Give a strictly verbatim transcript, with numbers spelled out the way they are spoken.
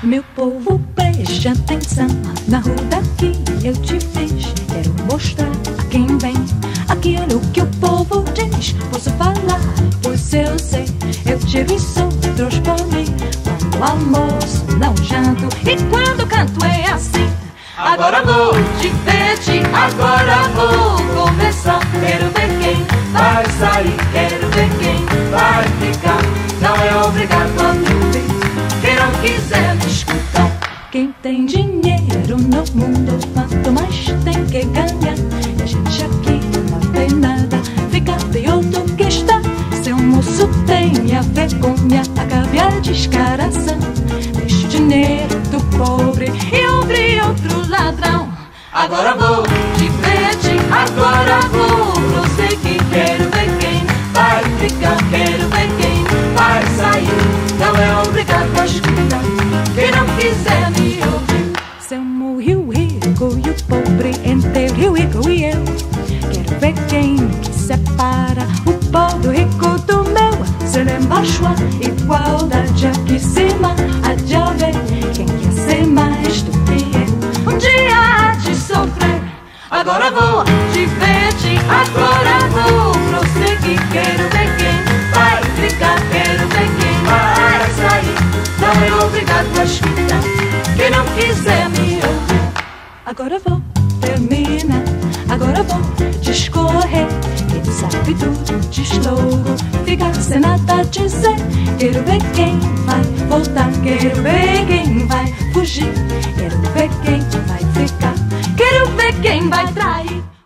Meu povo, preste atenção, na rua daqui eu te fiz. Quero mostrar a quem vem aquilo que o povo diz. Posso falar, pois eu sei, eu tive outros por mim. Quando almoço, não janto, e quando canto é assim. Agora vou divertir, agora vou começar. Quero ver quem vai sair, quero ver quem vai ficar. Não é obrigado a me ouvir, quem não quiser me escutar. Quem tem dinheiro no mundo, quanto mais tem que ganhar. E a gente aqui não tem nada, fica pior do que está. Seu moço tem a vergonha, acabe a descaração. Deixe o dinheiro do pobre e ouvre outro ladrão. Agora vou divertir, agora vou prosseguir. Quero ver quem vai ficar, quero ver quem vai sair. Não é obrigado a escutar, quem não quiser me ouvir. Somos o rico e o pobre inteiro, o rico e eu. Quero ver quem que separa o pobre rico do meu. Se embaixo a igualdade, aqui em cima há de haver quem quer ser mais do que eu. Um dia há de sofrer. Agora vou divertir, agora vou prosseguir. Quero ver quem vai ficar, quero ver quem vai sair. Não é obrigado a escutar, quem não quiser me ouvir. Agora vou terminar, agora vou discorrer. Quem sabe tudo diz logo, fica sem nada a dizer. Quero ver quem vai voltar, quero ver quem vai fugir. Quero ver quem vai ficar, quero ver quem vai trair.